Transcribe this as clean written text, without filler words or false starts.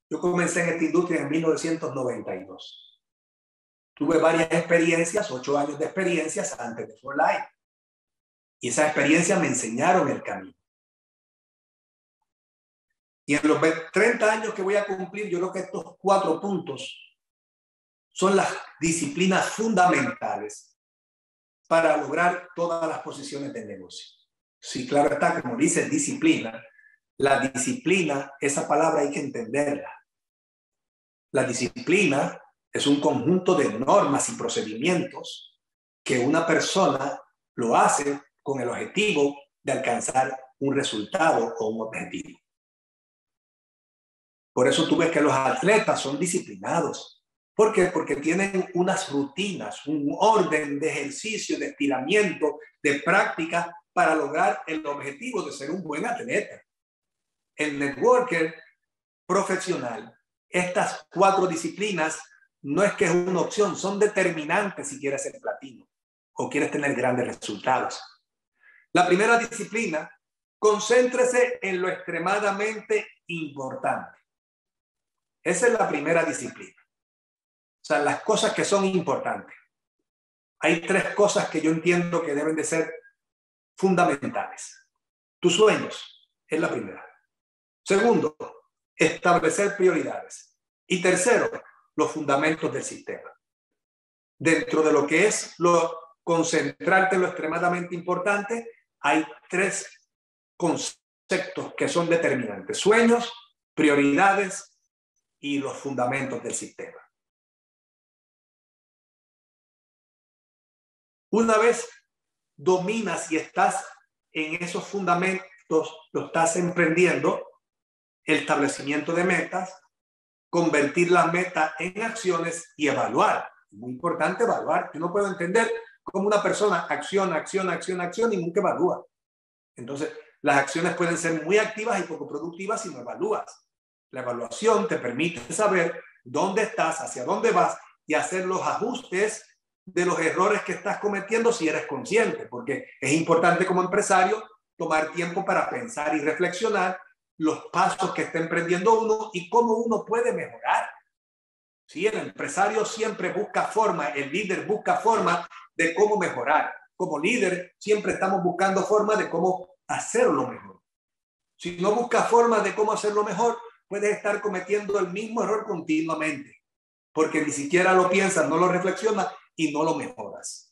Yo comencé en esta industria en 1992. Tuve varias experiencias, 8 años de experiencias antes de For Life. Y esas experiencias me enseñaron el camino. Y en los 30 años que voy a cumplir, yo creo que estos 4 puntos son las disciplinas fundamentales para lograr todas las posiciones del negocio. Sí, claro está, como dice disciplina, la disciplina, esa palabra hay que entenderla. La disciplina es un conjunto de normas y procedimientos que una persona lo hace con el objetivo de alcanzar un resultado o un objetivo. Por eso tú ves que los atletas son disciplinados. ¿Por qué? Porque tienen unas rutinas, un orden de ejercicio, de estiramiento, de práctica para lograr el objetivo de ser un buen atleta. El networker profesional, estas 4 disciplinas no es que es una opción, son determinantes si quieres ser platino o quieres tener grandes resultados. La primera disciplina, concéntrese en lo extremadamente importante. Esa es la primera disciplina. O sea, las cosas que son importantes. Hay 3 cosas que yo entiendo que deben de ser fundamentales. Tus sueños es la primera. Segundo, establecer prioridades. Y tercero, los fundamentos del sistema. Dentro de lo que es concentrarte en lo extremadamente importante, hay 3 conceptos que son determinantes. Sueños, prioridades y los fundamentos del sistema. Una vez dominas y estás en esos fundamentos, lo estás emprendiendo, el establecimiento de metas, convertir las metas en acciones y evaluar. Muy importante evaluar. Yo no puedo entender cómo una persona acciona y nunca evalúa. Entonces, las acciones pueden ser muy activas y poco productivas si no evalúas. La evaluación te permite saber dónde estás, hacia dónde vas y hacer los ajustes de los errores que estás cometiendo si eres consciente, porque es importante como empresario tomar tiempo para pensar y reflexionar los pasos que está emprendiendo uno y cómo uno puede mejorar. Sí, el empresario siempre busca forma, el líder busca forma de cómo mejorar. Como líder siempre estamos buscando forma de cómo hacerlo mejor. Si no buscas forma de cómo hacerlo mejor, puedes estar cometiendo el mismo error continuamente, porque ni siquiera lo piensas, no lo reflexionas y no lo mejoras.